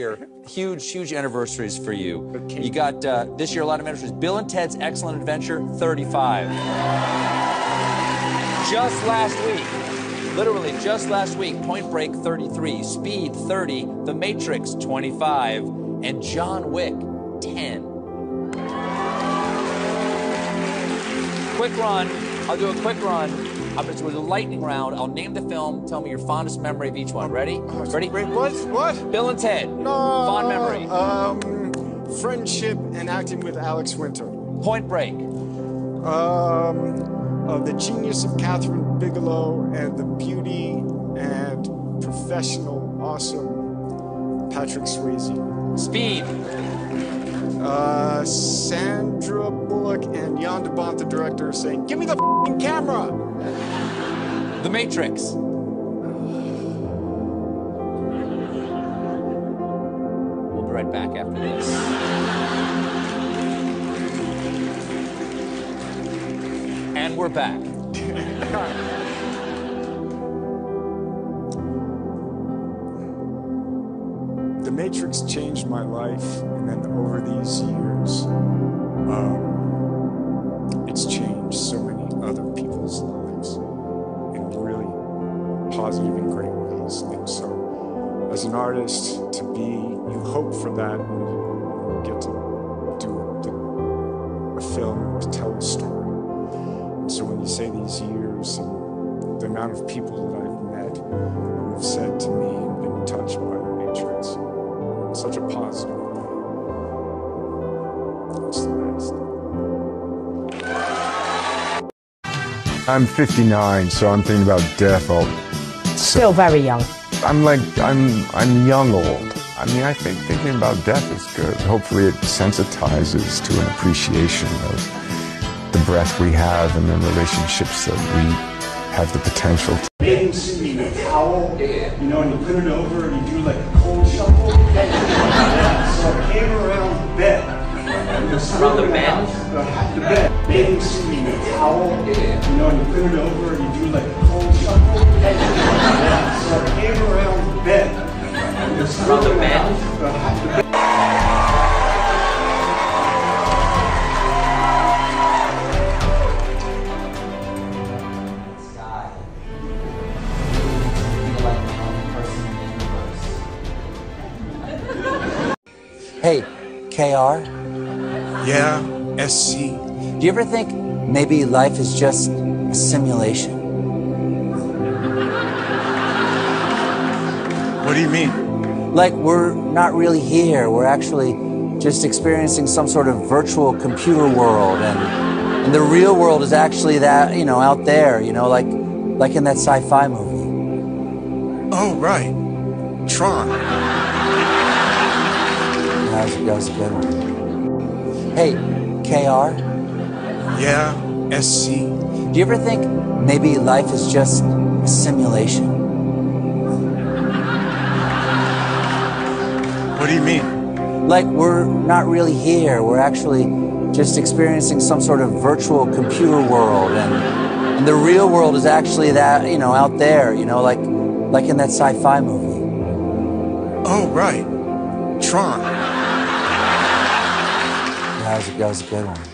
year, huge anniversaries for you. You got this year a lot of anniversaries. Bill and Ted's Excellent Adventure, 35. Just last week, literally just last week, Point Break, 33. Speed, 30. The Matrix, 25. And John Wick, 10. Quick run. I'll do a quick run. I'm going to do a lightning round. I'll name the film. Tell me your fondest memory of each one. Ready? Ready? Wait, what? Bill and Ted. Fond memory. Friendship and acting with Alex Winter. Point Break. The genius of Catherine Bigelow and the beauty and professional, awesome Patrick Swayze. Speed. Sandra Bullock and Jan de Bont, the director, saying, "Give me the f***ing camera!" The Matrix. We'll be right back after this. And we're back. The Matrix changed my life, and then over these years, it's changed so many other people's lives in really positive and great ways. And so, as an artist, you hope for that when you get to do a film to tell a story. And so when you say these years and the amount of people that I've met who have said to me and been touched by the Matrix, such a positive way. It's the best. I'm 59, so I'm thinking about death all. Still very young. I'm young old. I mean, I think thinking about death is good. Hopefully it sensitizes to an appreciation of the breath we have and the relationships that we have the potential to. Bathing suit, you a towel, you know, and you put it over and you do like a cold shuffle. Yeah, so I came around the bed. Around the bed? The bed. Bathing suit, you a towel, you know, and you put it over and you do like a cold shuffle. Yeah, so I came around the bed. Around the bed? Hey, KR? Yeah, SC. Do you ever think maybe life is just a simulation? What do you mean? Like we're not really here, we're actually just experiencing some sort of virtual computer world, and the real world is actually that, you know, out there, you know, like in that sci-fi movie. Oh, right. Tron. That was a good one. Hey, KR? Yeah, SC. Do you ever think maybe life is just a simulation? What do you mean? Like we're not really here, we're actually just experiencing some sort of virtual computer world, and the real world is actually that, you know, out there, you know, like in that sci-fi movie. Oh, right. Tron. That was a good one.